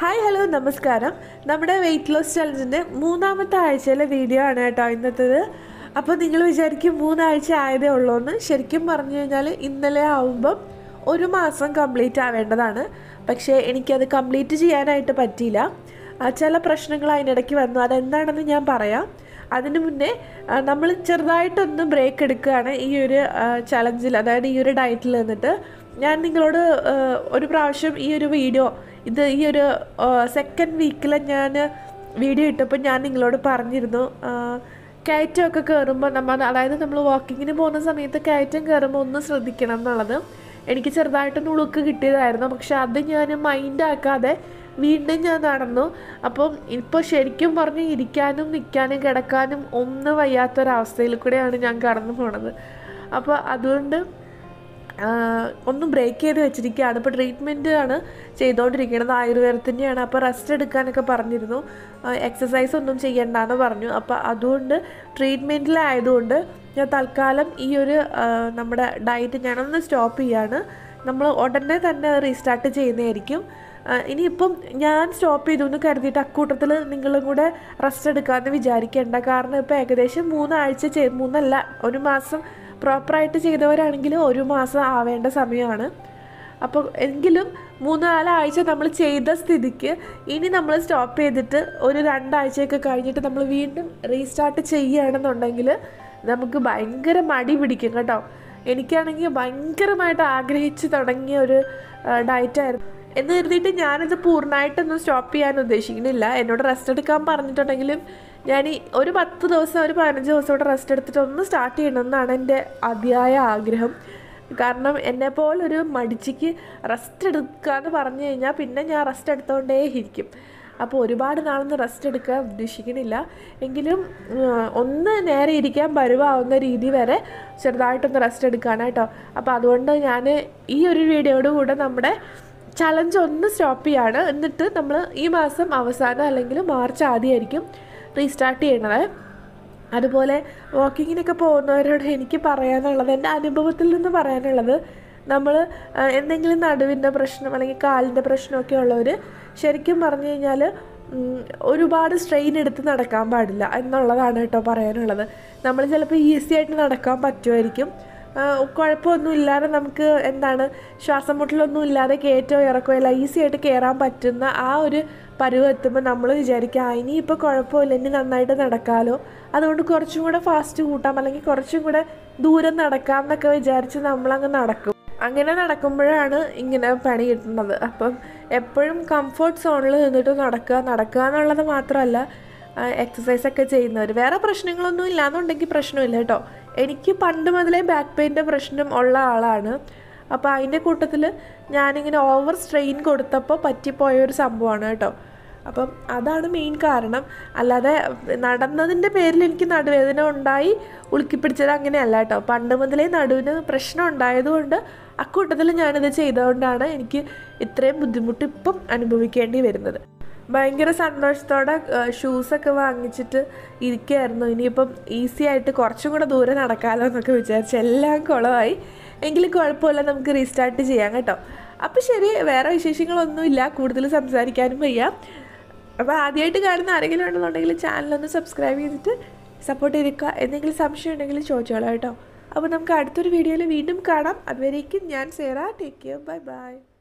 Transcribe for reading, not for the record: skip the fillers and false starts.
Hi hello നമസ്കാരം. നമ്മുടെ weight loss ചലഞ്ചിൻ്റെ മൂന്നാമത്തെ ആഴ്ചയിലെ വീഡിയോ ആണ് കേട്ടോ ഇന്നത്തേത്. അപ്പോൾ നിങ്ങൾ വിചാരിക്കും 3 ആഴ്ച ആയതേ ഉള്ളൂ എന്ന്. ശരിക്കും പറഞ്ഞു കഴിഞ്ഞാൽ ഇന്നലെ ആവുമ്പം 1 മാസം കംപ്ലീറ്റ് ആവേണ്ടതാണ്. പക്ഷേ എനിക്കത് കംപ്ലീറ്റ് ചെയ്യാനായിട്ട് പറ്റിയില്ല. ചില പ്രശ്നങ്ങൾ അതിനിടയ്ക്ക് വന്നു. അതെന്താണെന്ന് ഞാൻ പറയാം. അതിനു മുന്നേ നമ്മൾ ചെറുതായിട്ടൊന്ന് ബ്രേക്ക് എടുക്കുകയാണ് ഈ ഒരു ചലഞ്ചിൽ, അതായത് ഈ ഒരു ഡയറ്റിൽ നിന്നിട്ട്. ഞാൻ നിങ്ങളോട് ഒരു പ്രാവശ്യം ഈ ഒരു വീഡിയോ ഈ ഒരു സെക്കൻഡ് വീക്കിൽ ഞാൻ വീഡിയോ ഇട്ടപ്പോൾ ഞാൻ നിങ്ങളോട് പറഞ്ഞിരുന്നു, കയറ്റമൊക്കെ കയറുമ്പോൾ അതായത് നമ്മൾ വാക്കിങ്ങിന് പോകുന്ന സമയത്ത് കയറ്റം കയറുമ്പോൾ ഒന്ന് ശ്രദ്ധിക്കണം എന്നുള്ളത്. എനിക്ക് ചെറുതായിട്ടൊന്ന് ഉളുക്ക് കിട്ടിയതായിരുന്നു. പക്ഷെ അത് ഞാൻ മൈൻഡാക്കാതെ വീണ്ടും ഞാൻ നടന്നു. അപ്പം ഇപ്പോൾ ശരിക്കും പറഞ്ഞ് ഇരിക്കാനും നിൽക്കാനും കിടക്കാനും ഒന്നും വയ്യാത്തൊരവസ്ഥയിൽ കൂടെയാണ് ഞാൻ കടന്നു പോണത്. അപ്പോൾ അതുകൊണ്ട് ഒന്ന് ബ്രേക്ക് ചെയ്ത് വെച്ചിരിക്കുകയാണ്. ഇപ്പോൾ ട്രീറ്റ്മെൻറ്റ് ആണ് ചെയ്തുകൊണ്ടിരിക്കുന്നത്, ആയുർവേദത്തിൻ്റെയാണ്. അപ്പോൾ റെസ്റ്റ് എടുക്കാനൊക്കെ പറഞ്ഞിരുന്നു, എക്സസൈസ് ഒന്നും ചെയ്യണ്ടെന്ന് പറഞ്ഞു. അപ്പോൾ അതുകൊണ്ട് ട്രീറ്റ്മെൻറ്റിലായതുകൊണ്ട് ഞാൻ തൽക്കാലം ഈ ഒരു നമ്മുടെ ഡയറ്റ് ഞാനൊന്ന് സ്റ്റോപ്പ് ചെയ്യാണ്. നമ്മൾ ഉടനെ തന്നെ അത് റീസ്റ്റാർട്ട് ചെയ്യുന്നതായിരിക്കും. ഇനിയിപ്പം ഞാൻ സ്റ്റോപ്പ് ചെയ്തു എന്ന് കരുതിയിട്ട് അക്കൂട്ടത്തിൽ നിങ്ങളും കൂടെ റെസ്റ്റ് എടുക്കാമെന്ന് വിചാരിക്കേണ്ട. കാരണം ഇപ്പോൾ ഏകദേശം 3 ആഴ്ച 1 മാസം പ്രോപ്പറായിട്ട് ചെയ്തവരാണെങ്കിൽ 1 മാസം ആവേണ്ട സമയമാണ്. അപ്പോൾ എങ്കിലും 3-4 ആഴ്ച നമ്മൾ ചെയ്ത സ്ഥിതിക്ക് ഇനി നമ്മൾ സ്റ്റോപ്പ് ചെയ്തിട്ട് ഒരു 2 ആഴ്ചയൊക്കെ കഴിഞ്ഞിട്ട് നമ്മൾ വീണ്ടും റീസ്റ്റാർട്ട് ചെയ്യുകയാണെന്നുണ്ടെങ്കിൽ നമുക്ക് ഭയങ്കര മടി പിടിക്കും കേട്ടോ. എനിക്കാണെങ്കിൽ ഭയങ്കരമായിട്ട് ആഗ്രഹിച്ച് തുടങ്ങിയ ഒരു ഡയറ്റായിരുന്നു. എന്ന് കരുതിയിട്ട് ഞാനിത് പൂർണ്ണമായിട്ടൊന്നും സ്റ്റോപ്പ് ചെയ്യാൻ ഉദ്ദേശിക്കുന്നില്ല. എന്നോട് റെസ്റ്റ് എടുക്കാൻ പറഞ്ഞിട്ടുണ്ടെങ്കിലും ഞാൻ ഒരു 10 ദിവസം 15 ദിവസം കൂടെ റെസ്റ്റ് എടുത്തിട്ട് ഒന്ന് സ്റ്റാർട്ട് ചെയ്യണമെന്നാണ് എൻ്റെ അതിയായ ആഗ്രഹം. കാരണം എന്നെപ്പോലൊരു മടിച്ചിക്ക് റെസ്റ്റ് എടുക്കുക എന്ന് പറഞ്ഞു കഴിഞ്ഞാൽ പിന്നെ ഞാൻ റെസ്റ്റ് എടുത്തുകൊണ്ടേ ഇരിക്കും. അപ്പോൾ ഒരുപാട് നാളൊന്നും റെസ്റ്റ് എടുക്കാൻ ഉദ്ദേശിക്കുന്നില്ല. എങ്കിലും ഒന്ന് നേരെ ഇരിക്കാൻ പരുവാവുന്ന രീതി വരെ ചെറുതായിട്ടൊന്ന് റെസ്റ്റ് എടുക്കാനായിട്ടോ. അപ്പോൾ അതുകൊണ്ട് ഞാൻ ഈ ഒരു വീഡിയോയോട് കൂടെ നമ്മുടെ ചലഞ്ച് ഒന്ന് സ്റ്റോപ്പ് ചെയ്യാണ്. എന്നിട്ട് നമ്മൾ ഈ മാസം അവസാനം അല്ലെങ്കിൽ മാർച്ച് ആദ്യമായിരിക്കും റീസ്റ്റാർട്ട് ചെയ്യണത്. അതുപോലെ വാക്കിങ്ങിനൊക്കെ പോകുന്നവരോട് എനിക്ക് പറയാനുള്ളത്, എൻ്റെ അനുഭവത്തിൽ നിന്ന് പറയാനുള്ളത്, നമ്മൾ എന്തെങ്കിലും നടുവിൻ്റെ പ്രശ്നം അല്ലെങ്കിൽ കാലിൻ്റെ പ്രശ്നമൊക്കെ ഉള്ളവർ ശരിക്കും പറഞ്ഞു കഴിഞ്ഞാൽ ഒരുപാട് സ്ട്രെയിൻ എടുത്ത് നടക്കാൻ പാടില്ല എന്നുള്ളതാണ് കേട്ടോ പറയാനുള്ളത്. നമ്മൾ ചിലപ്പോൾ ഈസി ആയിട്ട് നടക്കാൻ പറ്റുമായിരിക്കും, കുഴപ്പമൊന്നും ഇല്ലാതെ നമുക്ക് ശ്വാസം മുട്ടലൊന്നും ഇല്ലാതെ കയറ്റോ ഇറക്കോ എല്ലാം ഈസി ആയിട്ട് കയറാൻ പറ്റുന്ന ആ ഒരു പരുവം എത്തുമ്പോൾ നമ്മൾ വിചാരിക്കുക ഇനിയിപ്പോൾ കുഴപ്പമില്ല, ഇനി നന്നായിട്ട് നടക്കാമല്ലോ, അതുകൊണ്ട് കുറച്ചും കൂടെ ഫാസ്റ്റ് കൂട്ടാം അല്ലെങ്കിൽ കുറച്ചും കൂടെ ദൂരം നടക്കാം എന്നൊക്കെ വിചാരിച്ച് നമ്മളങ്ങ് നടക്കും. അങ്ങനെ നടക്കുമ്പോഴാണ് ഇങ്ങനെ പണി കിട്ടുന്നത്. അപ്പം എപ്പോഴും കംഫർട്ട് സോണിൽ നിന്നിട്ട് നടക്കുക എന്നുള്ളത് മാത്രമല്ല, എക്സസൈസൊക്കെ ചെയ്യുന്നവർ വേറെ പ്രശ്നങ്ങളൊന്നും ഇല്ലയെന്നുണ്ടെങ്കിൽ പ്രശ്നമില്ല കേട്ടോ. എനിക്ക് പണ്ട് മുതലേ ബാക്ക് പെയിൻ്റെ പ്രശ്നം ഉള്ള ആളാണ്. അപ്പോൾ അതിൻ്റെ കൂട്ടത്തിൽ ഞാനിങ്ങനെ ഓവർ സ്ട്രെയിൻ കൊടുത്തപ്പോൾ പറ്റിപ്പോയൊരു സംഭവമാണ് കേട്ടോ. അപ്പം അതാണ് മെയിൻ കാരണം. അല്ലാതെ നടന്നതിൻ്റെ പേരിൽ എനിക്ക് നടുവേദന ഉണ്ടായി ഉളുക്കിപ്പിടിച്ചത് അങ്ങനെയല്ല കേട്ടോ. പണ്ട് മുതലേ നടുവിന് പ്രശ്നം ഉണ്ടായതുകൊണ്ട് അക്കൂട്ടത്തിൽ ഞാനിത് ചെയ്തുകൊണ്ടാണ് എനിക്ക് ഇത്രയും ബുദ്ധിമുട്ട് ഇപ്പം അനുഭവിക്കേണ്ടി വരുന്നത്. ഭയങ്കര സന്തോഷത്തോടെ ഷൂസൊക്കെ വാങ്ങിച്ചിട്ട് ഇരിക്കുകയായിരുന്നു. ഇനിയിപ്പം ഈസി ആയിട്ട് കുറച്ചും കൂടെ ദൂരെ നടക്കാമല്ലോ എന്നൊക്കെ വിചാരിച്ച് എല്ലാം കുളമായി. എങ്കിലും കുഴപ്പമില്ല, നമുക്ക് റീസ്റ്റാർട്ട് ചെയ്യാം കേട്ടോ. അപ്പോൾ ശരി, വേറെ വിശേഷങ്ങളൊന്നുമില്ല, കൂടുതൽ സംസാരിക്കാനും വയ്യ. അപ്പോൾ ആദ്യമായിട്ട് കാണുന്ന ആരെങ്കിലും ഉണ്ടെന്നുണ്ടെങ്കിൽ ചാനലൊന്ന് സബ്സ്ക്രൈബ് ചെയ്തിട്ട് സപ്പോർട്ട് ചെയ്തിരിക്കുക. എന്തെങ്കിലും സംശയം ഉണ്ടെങ്കിൽ ചോദിച്ചോളാം കേട്ടോ. അപ്പോൾ നമുക്ക് അടുത്തൊരു വീഡിയോയിൽ വീണ്ടും കാണാം. അതുവരേക്കും ഞാൻ Sera. Take care. Bye by.